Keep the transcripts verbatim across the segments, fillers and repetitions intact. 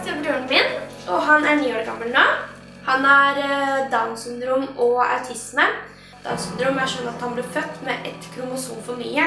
Max er broren min, og han er ni år gammel nå. Han har Downs syndrom og autisme. Downs syndrom er sånn at han ble født med et kromosom for mye.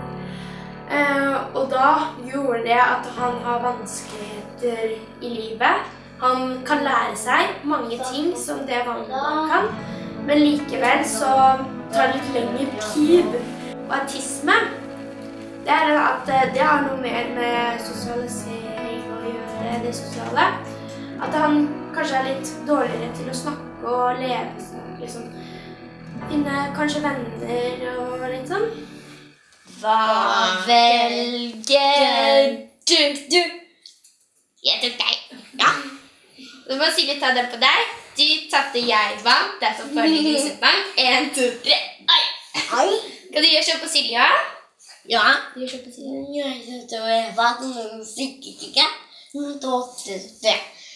Og da gjorde det at han har vanskeligheter i livet. Han kan lære seg mange ting som det vanlige barn kan, men likevel så tar det litt lengre tid. Og autisme, det er at det har noe mer med sosialisering å gjøre, det sosiale. At han kanskje er litt dårligere til å snakke og leve, liksom. Finne kanskje venner og litt sånn. Hva velger du? Du? Jeg tok deg. Ja. Så må Silje ta den på deg. Du tatte jeg vant. Det er som foreligger i sittbank. En, to, tre. Oi. Oi. Kan du gjøre sånn på Silje? Ja. Du gjør sånn på Silje. Jeg synes det var vant. Noen sikkert ikke. Noen to, tre.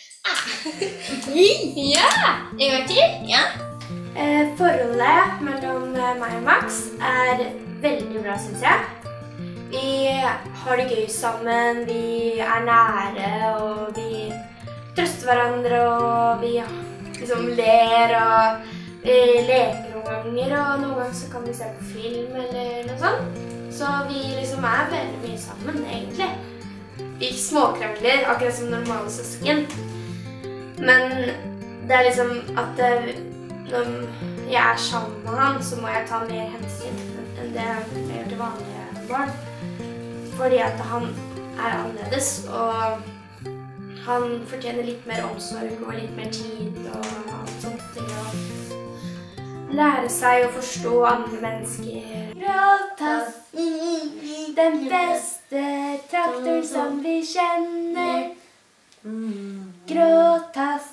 Ja. En gang til. Ja. Forholdet mellom meg og Max er veldig bra, synes jeg. Vi har det gøy sammen, vi er nære, og vi trøster hverandre, og vi liksom ler, og vi leker noen ganger, og noen ganger så kan vi se på film eller noe sånt. Så vi liksom er veldig mye sammen, egentlig. Vi småkrangler, akkurat som normale søsken. Men det er liksom at når jeg er sammen med han, så må jeg ta mer hensyn enn det jeg gjør til vanlige barn. Fordi at han er annerledes, og han fortjener litt mer omsorg og litt mer tid og alt sånt til å lære seg å forstå andre mennesker. Gråtass, den beste traktor som vi kjenner. Gråtass,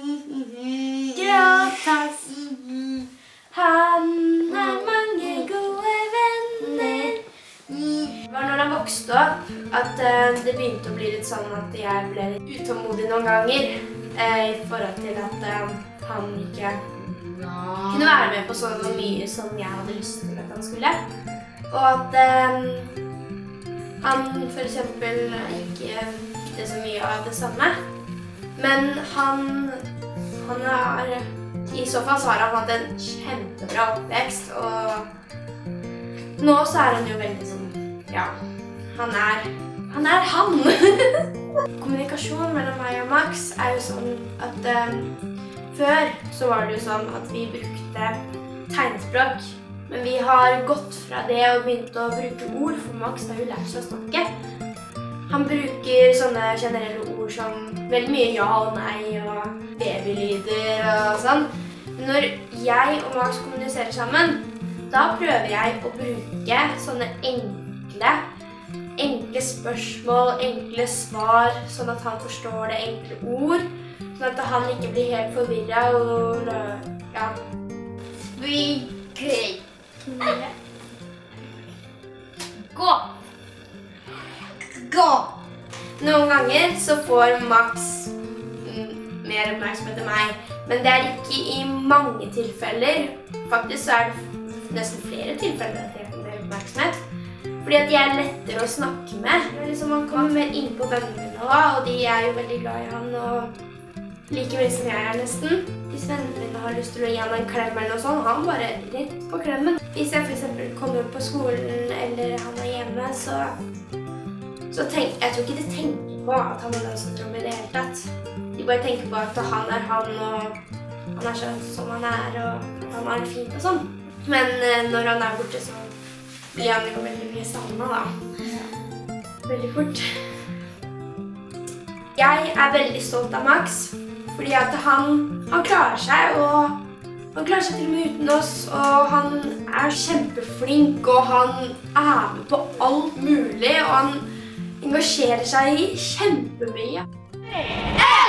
gråtass, han har mange gode venner. Det var når han vokste opp at uh, det begynte å bli litt sånn at jeg ble litt utålmodig noen ganger uh, i forhold til at uh, han ikke kunne være med på så mye som jeg hadde lyst til at han skulle. Og at uh, han for eksempel ikke fikk så mye av det samme. Men han, han har, i så fall så har han hatt en kjempebra oppvekst, og nå så er han jo veldig sånn, ja, han er han. Er han. Kommunikasjon mellom meg og Max er jo sånn at um, før så var det jo sånn at vi brukte tegnspråk, men vi har gått fra det og begynt å bruke ord, for Max har jo lært seg å snakke. Han bruker sånne generelle ord som veldig mye ja og nei og babylyder og sånn. Når jeg og Max kommuniserer sammen, da prøver jeg å bruke sånne enkle, enkle spørsmål, enkle svar, sånn at han forstår det enkle ord, sånn at han ikke blir helt forvirret og ja. Gå! Gå! Noen ganger så får Max mer oppmerksomhet enn meg, men det er ikke i mange tilfeller. Faktisk så er det nesten flere tilfeller at jeg får mer oppmerksomhet. Fordi at jeg er lettere å snakke med. Liksom, man kommer mer inn på vennene mine også, og de er jo veldig glad i han og like mye som jeg er nesten. Hvis vennene mine har lyst til å gi han en klem eller noe sånt, han bare rett på klemmen. Hvis jeg for eksempel kommer på skolen eller han er hjemme, så Så tenk, jeg tror ikke de tenker på at han har Downs syndrom i det hele tatt. De bare tenker på at han er han, og han er sånn som han er, og at han har det fint og sånn. Men uh, når han er borte, så blir han jo veldig mye savnet da. Veldig fort. Jeg er veldig stolt av Max, fordi at han, han klarer seg, og han klarer seg til og med uten oss, og han er kjempeflink, og han er med på alt mulig, og han engasjerer seg i kjempemye.